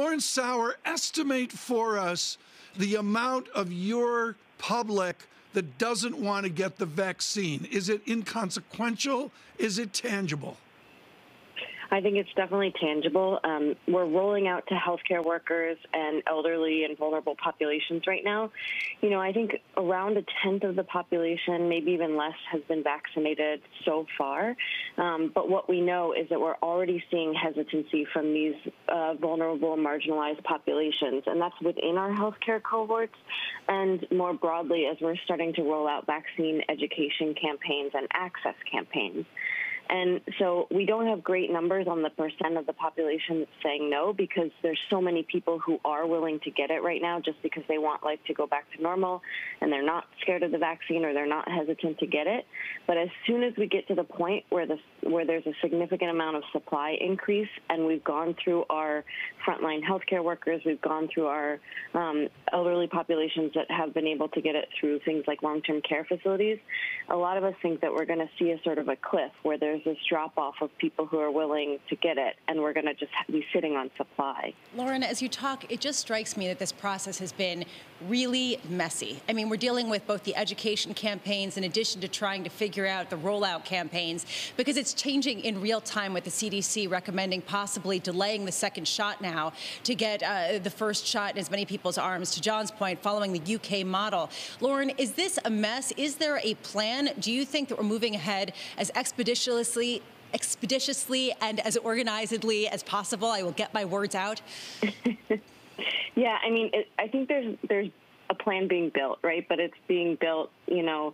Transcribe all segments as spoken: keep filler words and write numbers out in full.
Lauren Sauer, estimate for us the amount of your public that doesn't want to get the vaccine. Is it inconsequential? Is it tangible? I think it's definitely tangible. Um, we're rolling out to healthcare workers and elderly and vulnerable populations right now. You know, I think around a tenth of the population, maybe even less, has been vaccinated so far. Um, but what we know is that we're already seeing hesitancy from these uh, vulnerable and marginalized populations, and that's within our healthcare cohorts and more broadly as we're starting to roll out vaccine education campaigns and access campaigns. And so we don't have great numbers on the percent of the population that's saying no, because there's so many people who are willing to get it right now just because they want life to go back to normal and they're not scared of the vaccine or they're not hesitant to get it. But as soon as we get to the point where the where there's a significant amount of supply increase and we've gone through our frontline healthcare workers, we've gone through our um, elderly populations that have been able to get it through things like long-term care facilities, a lot of us think that we're going to see a sort of a cliff where there's this drop-off of people who are willing to get it, and we're going to just be sitting on supply. Lauren, as you talk, it just strikes me that this process has been really messy. I mean, we're dealing with both the education campaigns in addition to trying to figure out the rollout campaigns, because it's changing in real time with the C D C recommending possibly delaying the second shot now to get uh, the first shot in as many people's arms, to John's point, following the U K model. Lauren, is this a mess? Is there a plan? Do you think that we're moving ahead as expeditiously expeditiously and as organizedly as possible? I will get my words out. Yeah, I mean, it, I think there's there's a plan being built, right? But it's being built, you know,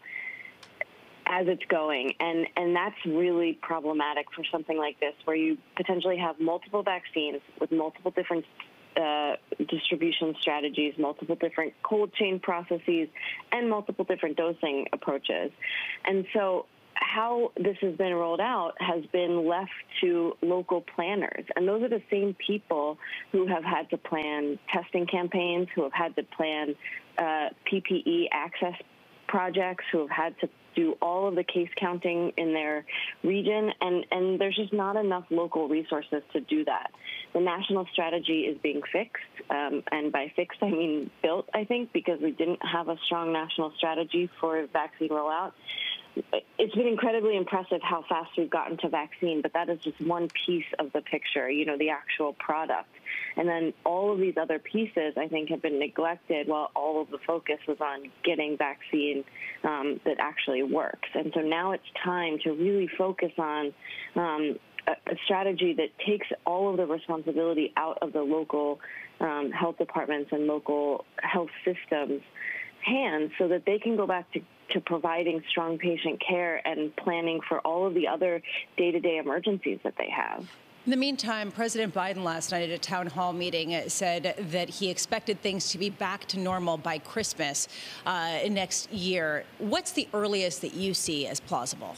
as it's going. And, and that's really problematic for something like this, where you potentially have multiple vaccines with multiple different uh, distribution strategies, multiple different cold chain processes, and multiple different dosing approaches. And so how this has been rolled out has been left to local planners. And those are the same people who have had to plan testing campaigns, who have had to plan uh, P P E access projects, who have had to do all of the case counting in their region. And, and there's just not enough local resources to do that. The national strategy is being fixed. Um, and by fixed, I mean built, I think, because we didn't have a strong national strategy for vaccine rollout. It's been incredibly impressive how fast we've gotten to vaccine, but that is just one piece of the picture, you know, the actual product. And then all of these other pieces, I think, have been neglected while all of the focus was on getting vaccine um, that actually works. And so now it's time to really focus on um, a, a strategy that takes all of the responsibility out of the local um, health departments and local health systems' hands so that they can go back to to providing strong patient care and planning for all of the other day-to-day emergencies that they have. In the meantime, President Biden last night at a town hall meeting said that he expected things to be back to normal by Christmas uh, next year. What's the earliest that you see as plausible?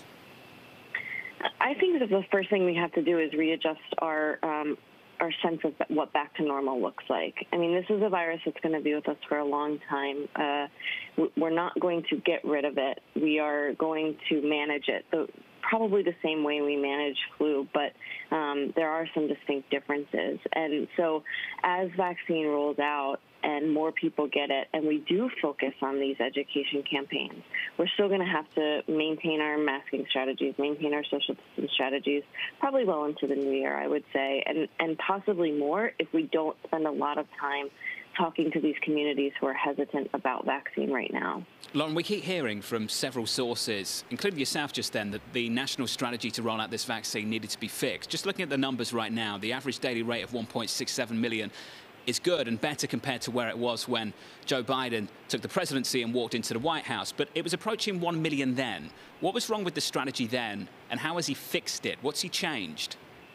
I think that the first thing we have to do is readjust our um, our sense of what back to normal looks like. I mean, this is a virus that's going to be with us for a long time. Uh, we're not going to get rid of it. We are going to manage it, so probably the same way we manage flu, but um, there are some distinct differences. And so as vaccine rolls out and more people get it, and we do focus on these education campaigns, we're still going to have to maintain our masking strategies, maintain our social distance strategies, probably well into the new year, I would say, and, and possibly more if we don't spend a lot of time talking to these communities who are hesitant about vaccine right now. Lauren, we keep hearing from several sources, including yourself just then, that the national strategy to roll out this vaccine needed to be fixed. Just looking at the numbers right now, the average daily rate of one point six seven million is good and better compared to where it was when Joe Biden took the presidency and walked into the White House. But it was approaching one million then. What was wrong with the strategy then, and how has he fixed it? What's he changed?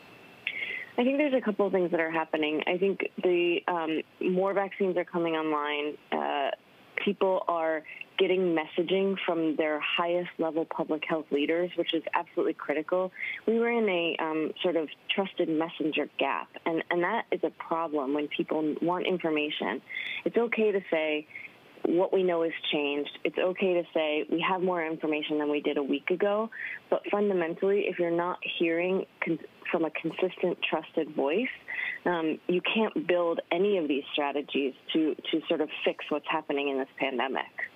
I think there's a couple of things that are happening. I think the um, more vaccines are coming online. Uh, people are getting messaging from their highest level public health leaders, which is absolutely critical. We were in a um, sort of trusted messenger gap, and, and that is a problem when people want information. It's okay to say, what we know has changed. It's okay to say we have more information than we did a week ago, but fundamentally, if you're not hearing con- from a consistent, trusted voice, um, you can't build any of these strategies to, to sort of fix what's happening in this pandemic.